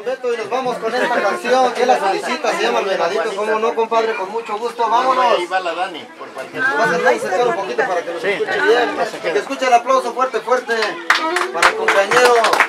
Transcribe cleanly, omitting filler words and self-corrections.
don Beto, y nos vamos con esta canción que la solicita, se llama El Venadito. ¿Cómo no, compadre? Con mucho gusto, vámonos. Ahí va la Dani, por cualquier cosa. Vas a acercar un poquito para que nos escuche bien. Que escuche el aplauso fuerte, fuerte para el compañero.